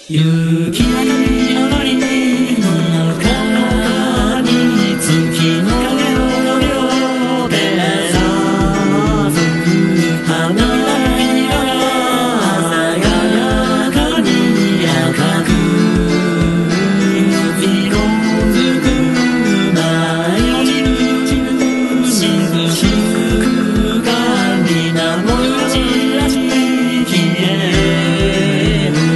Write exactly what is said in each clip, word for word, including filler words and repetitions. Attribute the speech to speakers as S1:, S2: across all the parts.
S1: 雪がり上がりの中に月の影を両手でさぞく花びらが鮮やかに赤く色づく舞い散るしずしくかみなもよじらし消える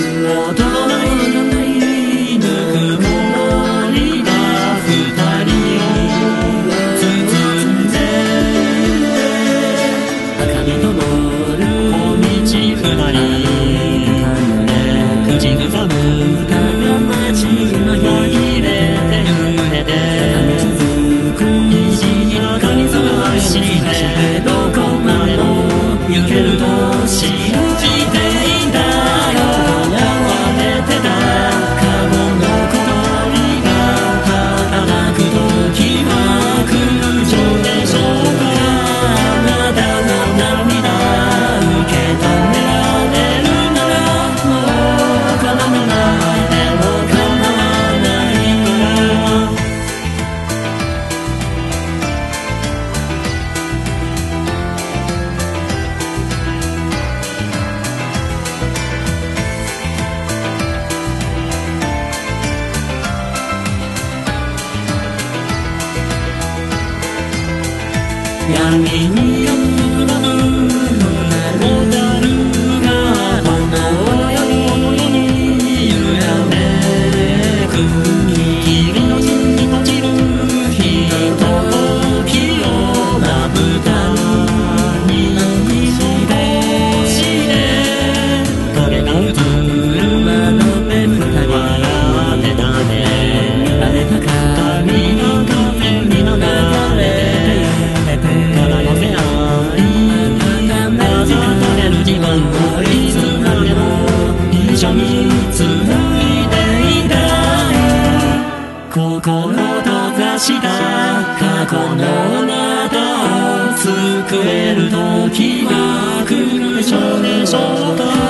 S1: 闇に夜の小樽が炎のように揺らめく霧の地に落ちるひとときをまぶたに少しでこれが映る間の目二人笑ってたね慣れた髪の風にの流れ自分のいつまでも一緒に続いていた心閉ざした過去のあなたを救える時が来るでしょうでしょうか。